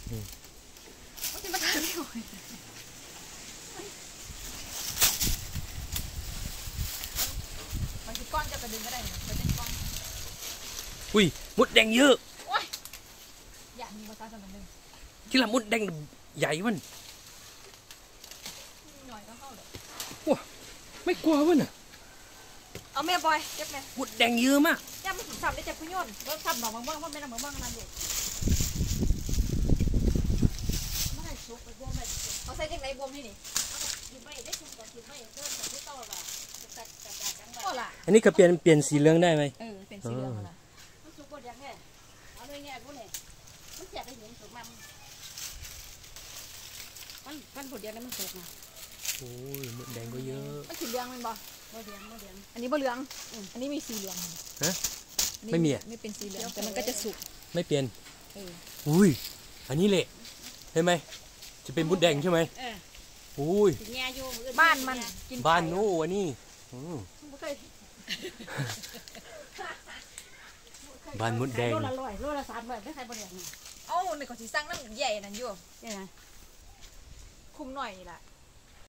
มันจะมาทำไม่ไหวมันคือก้อนจะกระดึงก็ได้เนี่ยมันเป็นก้อนอุ้ยมดแดงเยอะอยากมีภาษาสมันหนึ่งที่ละมดแดงใหญ่มันหน่อยก็เข้าเลยว้าไม่กลัววะน่ะเอาแม่บอยเจ็บแม่มดแดงเยอะมากย่าไม่ถึงสับได้เจ็บพยุ่นแล้วสับหนองบ้างเพราะไม่ทำเหมือนบ้างนั่นอยู่ไม่ให้ชุบไปบวมเลยเอาใส่ยังไงบวมให้นี่ไม่ได้ชุบก่อนชุบไม่เพิ่มแต่ที่ต่อแบบก็ล่ะอันนี้ก็เปลี่ยนสีเหลืองได้ไหมเปลี่ยนสีเหลืองละมันชุบบดยังไงเอาเลยไงกูเนี่ยมันเจ็บไปเห็นถูกมันบดยังไงมันถูกนะโอ้ยมดแดงก็เยอะมันสีเหลืองมันบ่เหลืองอันนี้บ่เหลืองอันนี้มีสีเหลืองฮะไม่มีไม่เป็นสีเหลืองแต่มันก็จะสุกไม่เปลี่ยนอุ้ยอันนี้แหละเห็นไหมจะเป็นมดแดงใช่ไหมอุ้ยบ้านมันบ้านโน่อันนี้บ้านมดแดงโลละ100โลละ300ไม่ใครบ่แดงเอ้าในก่อนสิสร้างน้ำใหญ่นั่นอยู่ใช่ไหมคุมหน่อยนี่แหละ